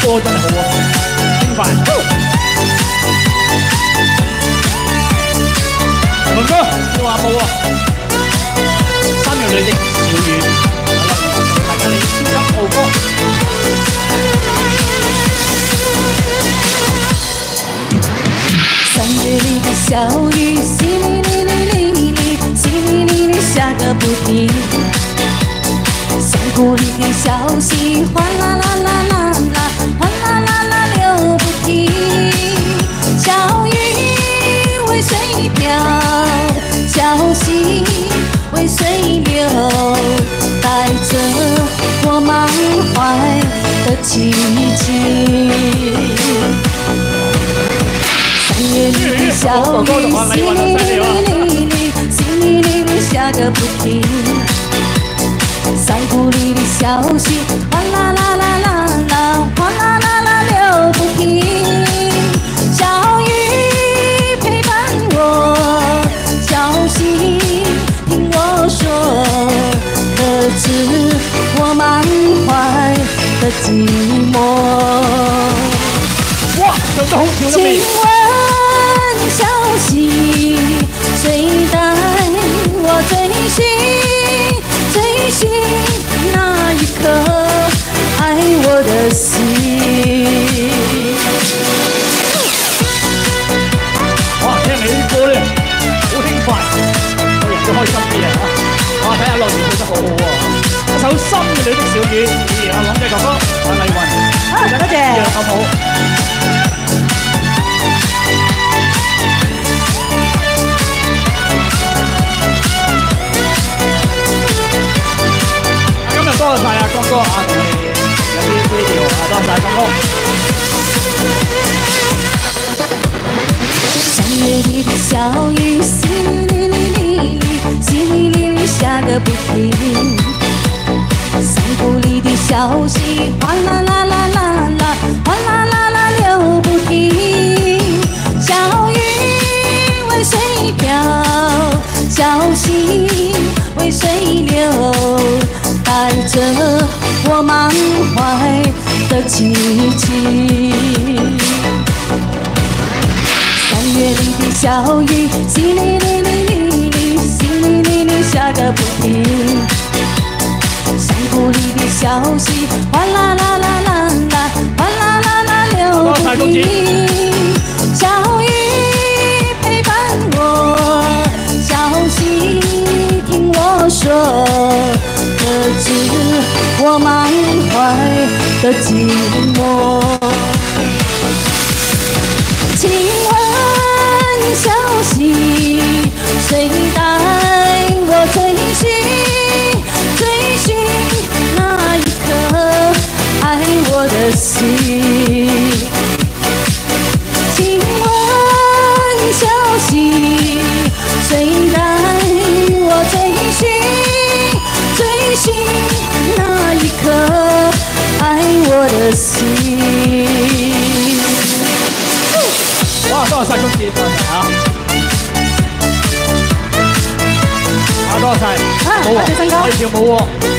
歌真係好喎，興奮。文哥要話冇喎，3樣女的小雨，大家你超級好歌。 3月里的小雨，淅沥沥沥沥沥，淅沥沥沥下个不停。山谷里的小溪，哗啦啦啦啦啦，哗啦啦啦流不停。小雨为水飘，小溪为水流，带着我满怀的奇迹。3月里的小雨，淅沥沥沥沥，淅沥沥沥下个不停。山谷里的小溪，哗啦啦啦啦啦，哗啦啦啦流不停。小雨陪伴我，小溪听我说，可知我满怀的寂寞。 哇，唱得好跳得請未？ 問小溪，誰帶我追尋？追尋那一顆愛我的心。 哇！聽你啲歌咧，好興奮，個人都開心啲啊！哇！睇下樂兒做得好好喎，一首《心裏的小雨》，阿朗嘅哥哥，阿麗雲， 多謝。 咁好。今日多謝晒阿江哥啊，同你有啲 video 啊，多謝晒江哥。 3月里的小雨，淅沥沥沥沥，淅沥沥沥下个不停。山谷里的小溪，哗啦啦啦啦啦，哗啦啦啦流不停。小雨为水飘，小溪为水流，带着我满怀的奇迹。3月里的小雨，淅沥沥沥沥沥，淅沥沥沥下个不停。山谷里的小溪，哗啦啦啦啦啦，哗啦啦啦流不停。小雨陪伴我，小溪听我说，可知我满怀的寂寞。请问小溪，谁带我追尋？追尋那一顆愛我的心。請問小溪，誰帶我追尋？追尋那一顆愛我的心。 哇！多謝晒公子，多謝嚇。多謝晒， 多謝新哥， 可以跳舞喎。